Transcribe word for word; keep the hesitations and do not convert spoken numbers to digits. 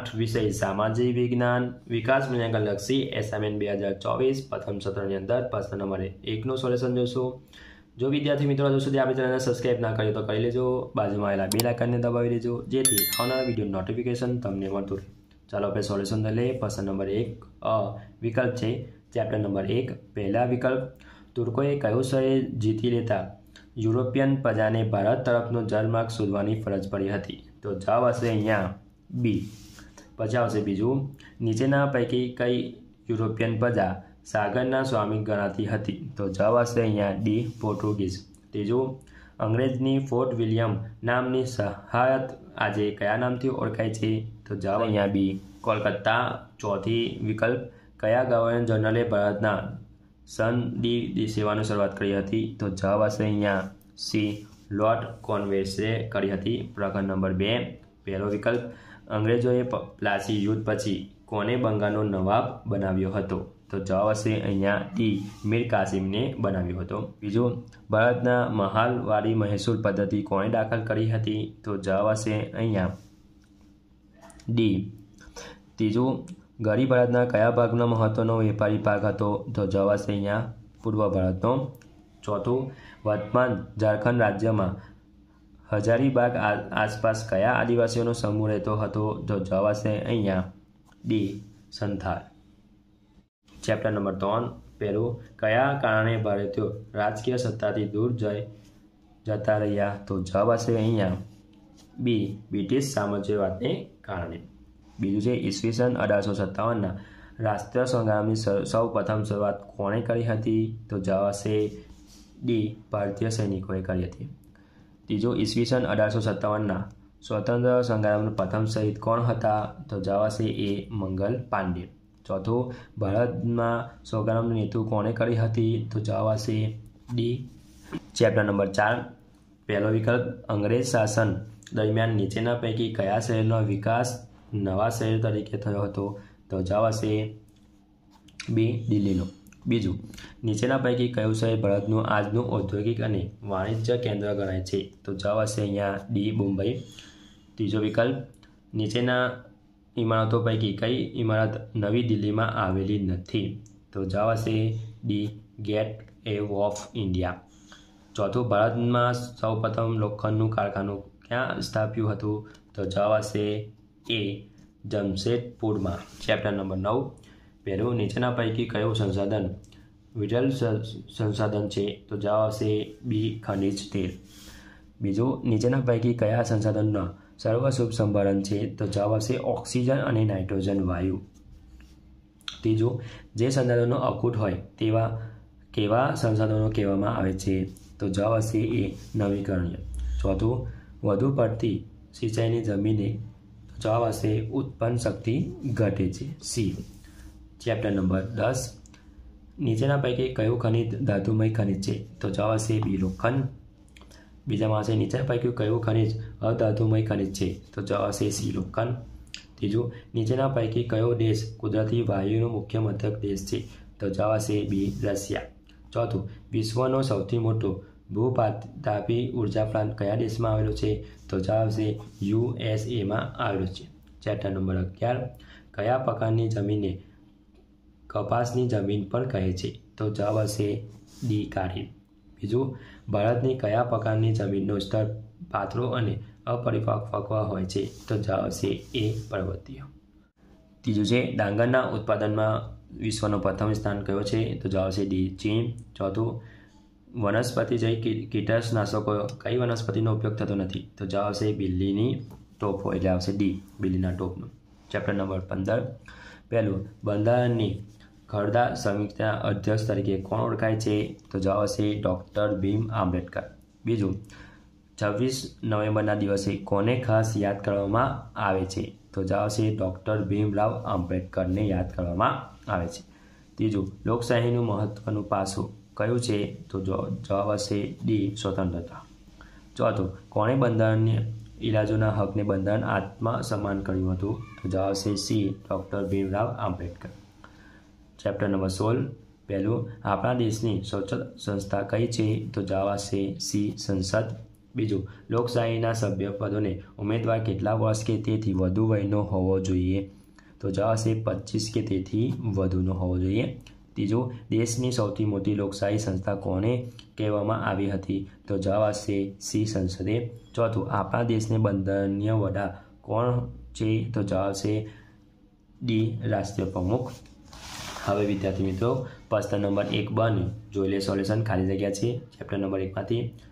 आठ विषय सामाजिक विज्ञान विकास मूल्यांकन लक्षी एसाइनमेंट બે હજાર ચોવીસ प्रथम सत्रनी अंदर प्रश्न नंबर एक નું सोल्यूशन जोशो। जो विद्यार्थी मित्रों हजू सुधी आपणी चेनलने सब्सक्राइब ना करी तो करी लेजो, बाजुमां आवेला बेल आइकनने दबावी देजो जेथी आवनारा विडियो नोटिफिकेशन तमने मळतुं रहे। चालो आपणे सोल्यूशन लईए। प्रश्न नंबर एक अ विकल्प छे चैप्टर नंबर एक। पहला विकल्प तुर्कोए कयुं शहर जीती लेता यूरोपियन प्रजाने भारत तरफनो जलमार्ग शोधवानी फरज पड़ी हती। तो जवाब आवशे अहींया बी। पछी आवशे बीजुं नीचेना पैकी कई यूरोपियन प्रजा सागरना स्वामी गणाती हती। तो जवाब आवशे अहींया डी पोर्टुगीज। तीजुं अंग्रेजनी फोर्ट विलियम नामनी सहायत आजे कया नामथी ओळखाय छे। तो जवाब अहींया बी कोलकाता। चौथी विकल्प कया गवर्नर जनरले भारतना सनदी सेवानी शरूआत करी हती। तो जवाब आवशे अहींया सी लॉर्ड कॉर्नवेलिसे करी हती। प्रकरण नंबर बे पहलो विकल्प अंग्रेजोए प्लासी युद्ध पछी कोने बंगाळनो नवाब बनाव्यो हतो। तो जवाब आवशे अहींया डी मीर कासिમને बनाव्यो हतो। बीजुं भारतना महालवाड़ी महसूल पद्धति कोणे दाखल करी हती। तो जवाब आवशे अहींया डी। तीजुं गरीब भारतना कया भागनो महत्वनो वेपारी पाक हतो। तो जवाब आवशे अहींया पूर्व भारतनो। चौथुं वर्तमान झारखंड राज्य में हजारीबाग आसपास कया आदिवासीओनो समूह रहतो हतो। तो जवाब आवशे अहींया डी संथाल। चैप्टर नंबर तीन पहलू कया कारणे भारतीयो राजकीय सत्ताथी दूर जय जता रह्या। तो जवाब आवशे अहींया बी ब्रिटिश साम्राज्यवादने कारणे। बीजुं छे ईस्वीसन अठार सौ सत्तावन राष्ट्रीय संग्रामनी सौ प्रथम शुरुआत कोणे करी हती। तो जवाब आवशे डी भारतीय सैनिकोए करी हती। तीजो ईस्वीसन अठार सौ सत्तावन स्वतंत्र संग्राम प्रथम शहीद कोण हता। तो जवाब आवशे ए मंगल पांडे। चौथो भारत में संग्रामનું नेतृत्व कोणे करी हती। तो जवाब आवशे डी। चैप्टर नंबर चार पहलो विकल्प अंग्रेज शासन दरमियान नीचेना पैकी कया शहेरनो विकास नवा शहेर तरीके थयो हतो। तो जवाब आवशे बी दिल्हीनो। बीजू नीचेना पैकी कयुं शहेर भारतनुं आजनुं औद्योगिक अने वाणिज्य केन्द्र गणाय छे। तो जवाब आवशे अहींया डी मुंबई। तीजो विकल्प नीचेना इमारतों पैकी कई इमारत नवी दिल्ली में आवेली नथी। तो जवाब आवशे D Gateway of India. चौथुं भारत में सौ प्रथम लोखंडनुं कारखानु क्या स्थाप्युं हतुं। तो जवाब आवशे ए जमशेदपुर में। चैप्टर नंबर नौ पहलू नीचेना पैकी कयुं संसाधन विरल संसाधन छे। तो जवाब आवशे बी खनिज तेल। बीजू नीचेना पैकी कया संसाधनों सर्वसुभ संभरण छे। तो जवाब आवशे ऑक्सीजन और नाइट्रोजन वायु। तीजू जे संसाधनों अखूट होय तेवा केवा संसाधनों कहेवामां आवे छे। तो जवाब आवशे ए नवीकरणीय। चौथुं वधु पड़ती सिंचाईनी जमीने। तो जवाब आवशे उत्पन्न शक्ति घटे छे सी। चैप्टर नंबर दस नीचेना पैकी कयुं खनिज धातुमय खनिज छे। तो जवाब आवशे बी लोखंड। बीजामां आवशे नीचेना पैकी कयुं खनिज अधातुमय खनिज छे। तो जवाब आवशे सी लोखंड। तीजुं नीचेना पैकी कयो देश कुदरती वायुनो मुख्य मथक देश छे। तो जवाब आवशे बी रशिया। चौथुं विश्वनो सौथी मोटो भूतापी ऊर्जा प्लांट कया देश में आवेलो छे। तो जवाब आवशे यूएसए में आवेलो छे। चैप्टर नंबर अगियार कया प्रकारनी जमीने कपासनी जमीन पण कहे छे। तो जवाब आवशे डी काળી। बीजू भारतनी कया प्रकारनी जमीननो स्तर पातळो अने अपरिपक्व होय छे। तो जवाब आवशे ए पर्वतीय। तीजू छे डांगरना उत्पादनमां विश्वनो प्रथम स्थान कयो छे। तो जवाब आवशे डी चीन। चौथुं वनस्पति जय कीटनाशको कई वनस्पतिनो उपयोग थतो नथी। तो जवाब आवशे बिल्लीनी टोपो एटले आवशे डी बिल्लीना टोपनो। चैप्टर नंबर पंदर पहलू बंधारणनी खरदा समितिना अध्यक्ष तरीके कोण ओळखाय छे। तो जवाब आवशे डॉक्टर भीम आंबेडकर। बीजू छब्बीस नवेम्बरना दिवसे कोने खास याद करवामां आवे छे। तो जवाब आवशे डॉक्टर भीमराव आंबेडकरने याद करवामां आवे छे। तीजू लोकशाहीनुं महत्वनुं पासुं कयुं छे। तो जवाब आवशे डी स्वतंत्रता। चौथुं कोणे बंधारणनी इलाजोना हकने बंधारण आत्मसम्मान कर्युं हतुं। तो जवाब आवशे C doctor Bhimrao Ambedkar. Chapter number सोलह पहलू अपना देशनी सर्वोच्च संस्था कई छे। तो जवाब आवशे सी संसद। બીજું, લોકશાહીના સભ્ય પદોને ઉમેદવાર કેટલા વર્ષ કે તેથી વધુ વયનો હોવો જોઈએ? તો જવાબ છે પચીસ કે તેથી વધુનો હોવો જોઈએ. ત્રીજું, દેશની સૌથી મોટી લોકશાહી સંસ્થા કોને કહેવામાં આવી હતી? તો જવાબ આવશે સી સંસદે. ચોથું, આપણા દેશને બંધારણીય વડા કોણ છે? તો જવાબ છે ડી રાષ્ટ્રીય પ્રમુખ. હવે વિદ્યાર્થી મિત્રો પ્રશ્ન નંબર એક બન જોઈ લે સોલ્યુશન, ખાલી જગ્યા છે ચેપ્ટર નંબર એકમાંથી.